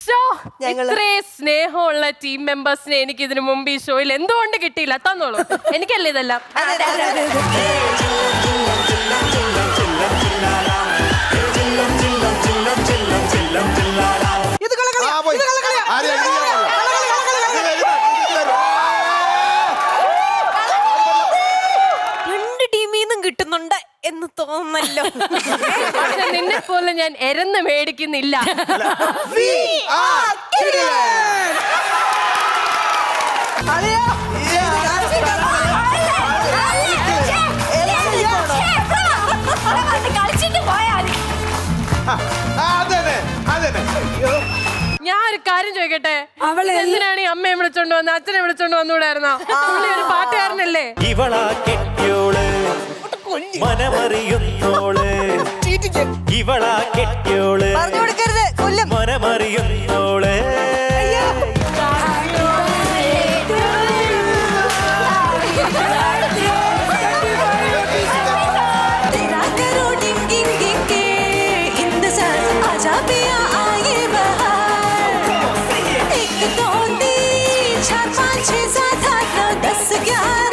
ഇത്രേ സ്നേഹമുള്ള ടീം മെമ്പേഴ്സിനെ എനിക്ക് ഇതിനു മുമ്പ് ഈ ഷോയിൽ എന്തുകൊണ്ട് കിട്ടിയില്ല? തന്നോളൂ, എനിക്കല്ലേ ഇതെല്ലാം. രണ്ട് ടീമിൽ നിന്നും കിട്ടുന്നുണ്ട് എന്ന് തോന്നല്ലോ. പക്ഷെ നിന്നെ പോലെ ഞാൻ എരന്ന് മേടിക്കുന്നില്ല. ഞാൻ ഒരു കാര്യം ചോദിക്കട്ടെ, എന്തിനാണ് ഈ അമ്മയെ വിളിച്ചോണ്ട് വന്നത്, അച്ഛനെ വിളിച്ചോണ്ട് വന്നുകൂടായിരുന്നോ? പുള്ളി ഒരു പാട്ടുകാരനല്ലേ? ഇവളാ കെട്ടിയോള് മനമറിയുന്നോള്, ഇവളാ കെട്ടിയോള് മനമറിയുന്നോള്. Yeah.